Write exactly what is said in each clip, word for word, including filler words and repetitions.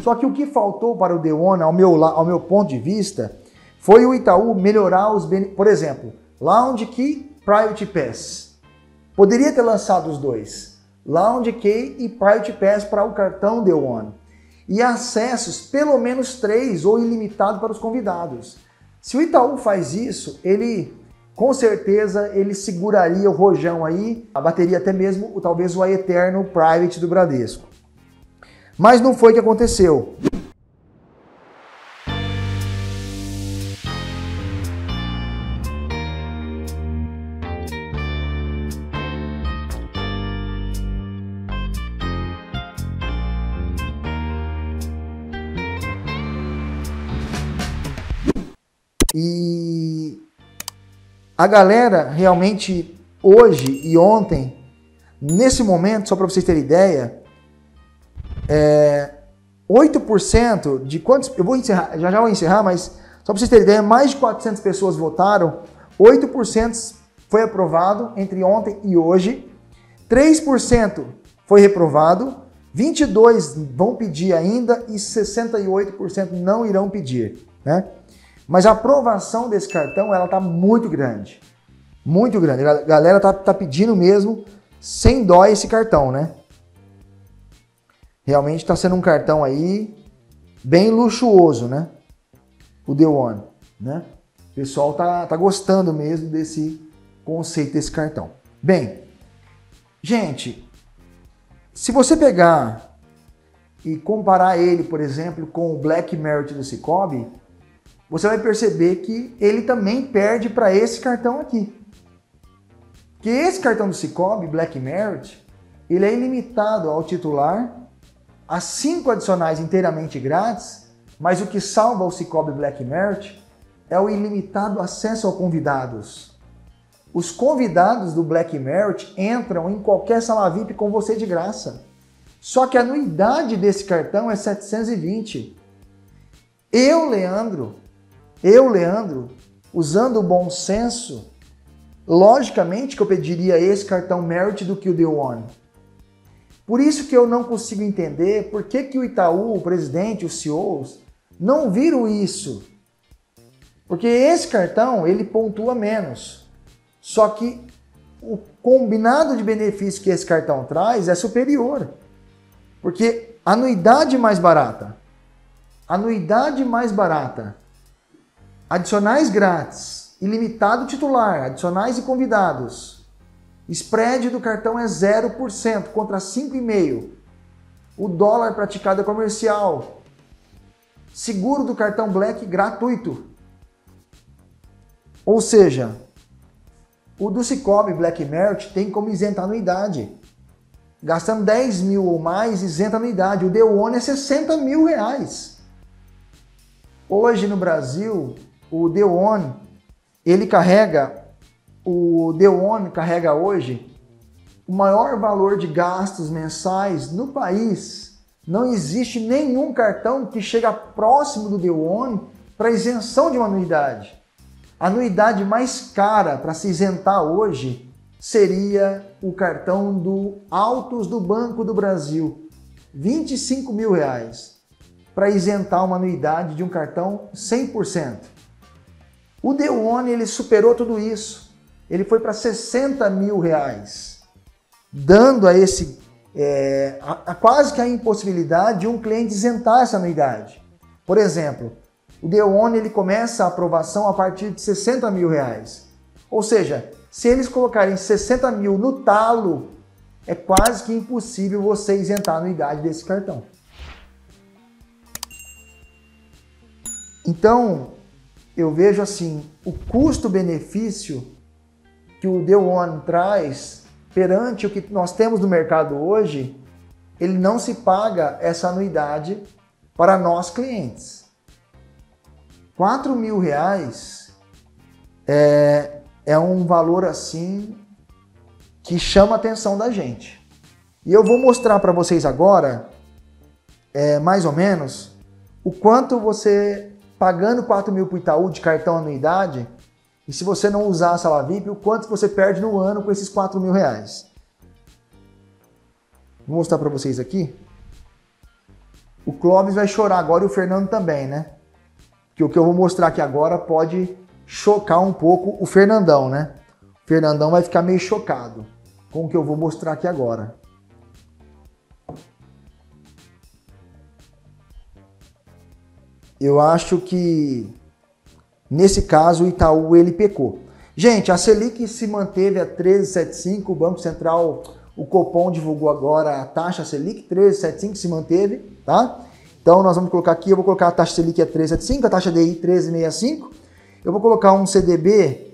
Só que o que faltou para o The One, ao meu, ao meu ponto de vista, foi o Itaú melhorar os benefícios. Por exemplo, Lounge Key, Private Pass. Poderia ter lançado os dois. Lounge Key e Private Pass para o cartão The One. E acessos, pelo menos três ou ilimitado para os convidados. Se o Itaú faz isso, ele, com certeza, ele seguraria o rojão aí, abateria até mesmo, talvez, o Eterno Private do Bradesco. Mas não foi o que aconteceu. E a galera realmente hoje e ontem, nesse momento, só para vocês terem ideia, é, oito por cento de quantos... Eu vou encerrar, já já vou encerrar, mas só para vocês terem ideia, mais de quatrocentas pessoas votaram, oito por cento foi aprovado entre ontem e hoje, três por cento foi reprovado, vinte e dois por cento vão pedir ainda e sessenta e oito por cento não irão pedir, né? Mas a aprovação desse cartão, ela tá muito grande. Muito grande. A galera tá, tá pedindo mesmo, sem dó, esse cartão, né? Realmente tá sendo um cartão aí bem luxuoso, né? O The One, né? O pessoal tá, tá gostando mesmo desse conceito desse cartão. Bem, gente, se você pegar e comparar ele, por exemplo, com o Black Merit do Sicoob, você vai perceber que ele também perde para esse cartão aqui. Que esse cartão do Sicoob, Black Merit, ele é ilimitado ao titular, a cinco adicionais inteiramente grátis, mas o que salva o Sicoob Black Merit é o ilimitado acesso a convidados. Os convidados do Black Merit entram em qualquer sala V I P com você de graça. Só que a anuidade desse cartão é setecentos e vinte. Eu, Leandro, eu, Leandro, usando o bom senso, logicamente que eu pediria esse cartão Merit do que o The One. Por isso que eu não consigo entender por que, que o Itaú, o presidente, os C E Os, não viram isso. Porque esse cartão, ele pontua menos. Só que o combinado de benefícios que esse cartão traz é superior. Porque anuidade mais barata, anuidade mais barata, adicionais grátis, ilimitado titular, adicionais e convidados. Spread do cartão é zero por cento contra cinco vírgula cinco por cento. O dólar praticado é comercial. Seguro do cartão Black gratuito. Ou seja, o do Sicoob Black Merit tem como isentar a anuidade. Gastando dez mil ou mais, isenta a anuidade. O The One é sessenta mil reais. Hoje no Brasil, o The One, ele carrega, o The One carrega hoje o maior valor de gastos mensais no país. Não existe nenhum cartão que chega próximo do The One para isenção de uma anuidade. A anuidade mais cara para se isentar hoje seria o cartão do Autos do Banco do Brasil, vinte e cinco mil reais, para isentar uma anuidade de um cartão cem por cento. O The One, ele superou tudo isso. Ele foi para sessenta mil reais, dando a esse é, a, a quase que a impossibilidade de um cliente isentar essa anuidade. Por exemplo, o The One, ele começa a aprovação a partir de sessenta mil reais. Ou seja, se eles colocarem sessenta mil no talo, é quase que impossível você isentar a anuidade desse cartão. Então, eu vejo assim, o custo-benefício que o The One traz perante o que nós temos no mercado hoje, ele não se paga essa anuidade para nós clientes. quatro mil reais é, é um valor assim que chama a atenção da gente. E eu vou mostrar para vocês agora, é, mais ou menos, o quanto você, pagando quatro mil para o Itaú de cartão anuidade, e se você não usar a sala V I P, o quanto você perde no ano com esses quatro mil reais. Vou mostrar para vocês aqui. O Clóvis vai chorar agora e o Fernando também, né? Que o que eu vou mostrar aqui agora pode chocar um pouco o Fernandão, né? O Fernandão vai ficar meio chocado com o que eu vou mostrar aqui agora. Eu acho que nesse caso o Itaú ele pecou. Gente, a Selic se manteve a treze vírgula setenta e cinco, o Banco Central, o Copom divulgou agora a taxa Selic, treze vírgula setenta e cinco se manteve, tá? Então nós vamos colocar aqui, eu vou colocar a taxa Selic a treze vírgula setenta e cinco, a taxa D I treze vírgula sessenta e cinco, eu vou colocar um C D B,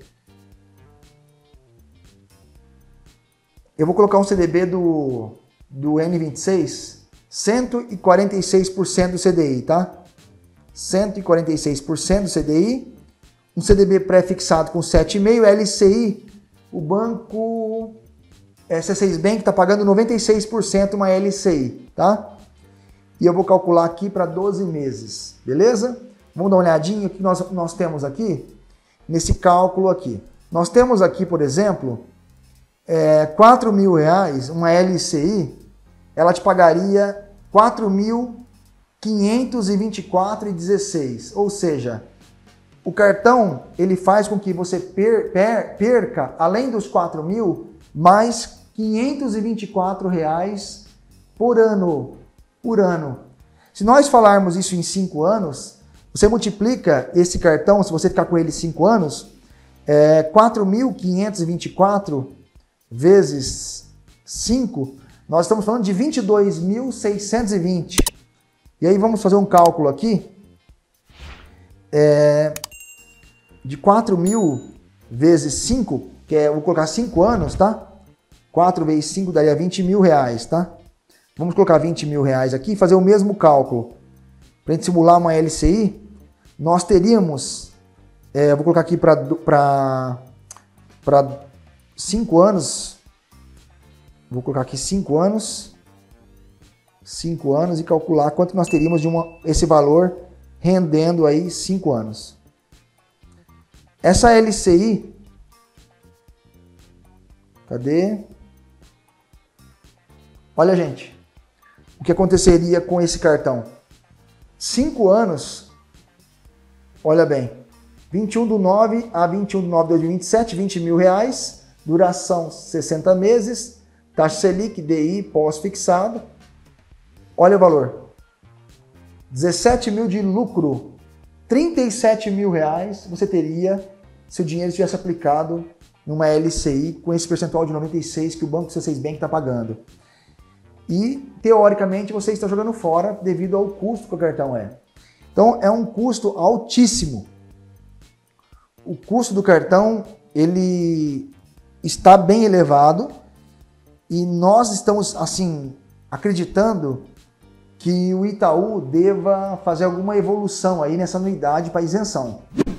eu vou colocar um C D B do, do N vinte e seis, cento e quarenta e seis por cento do C D I, tá? cento e quarenta e seis por cento do C D I, um C D B pré-fixado com sete vírgula cinco, L C I, o banco C seis Bank está pagando noventa e seis por cento uma L C I, tá? E eu vou calcular aqui para doze meses, beleza? Vamos dar uma olhadinha o que nós, nós temos aqui, nesse cálculo aqui. Nós temos aqui, por exemplo, é, quatro mil reais, uma L C I, ela te pagaria quatro mil quinhentos e vinte e quatro reais e dezesseis centavos, ou seja, o cartão ele faz com que você per, per, perca, além dos quatro mil, mais quinhentos e vinte e quatro reais por ano, por ano. Se nós falarmos isso em cinco anos, você multiplica esse cartão, se você ficar com ele cinco anos, é, quatro mil quinhentos e vinte e quatro vezes cinco, nós estamos falando de vinte e dois mil seiscentos e vinte. E aí vamos fazer um cálculo aqui, é, de quatro mil vezes cinco, que é, eu vou colocar cinco anos, tá? quatro vezes cinco daria vinte mil reais, tá? Vamos colocar vinte mil reais aqui e fazer o mesmo cálculo. Para a gente simular uma L C I, nós teríamos, é, eu vou colocar aqui para cinco anos, vou colocar aqui cinco anos, cinco anos e calcular quanto nós teríamos de uma, esse valor rendendo aí cinco anos. Essa L C I, cadê? Olha, gente, o que aconteceria com esse cartão? cinco anos, olha bem, vinte e um do nove a vinte e um do nove de dois mil e vinte e sete, vinte mil reais, duração sessenta meses, taxa Selic, D I, pós-fixado. Olha o valor, dezessete mil de lucro, trinta e sete mil reais você teria se o dinheiro estivesse aplicado numa L C I com esse percentual de noventa e seis que o Banco C seis Bank está pagando. E, teoricamente, você está jogando fora devido ao custo que o cartão é. Então, é um custo altíssimo. O custo do cartão, ele está bem elevado e nós estamos, assim, acreditando que o Itaú deva fazer alguma evolução aí nessa anuidade para isenção.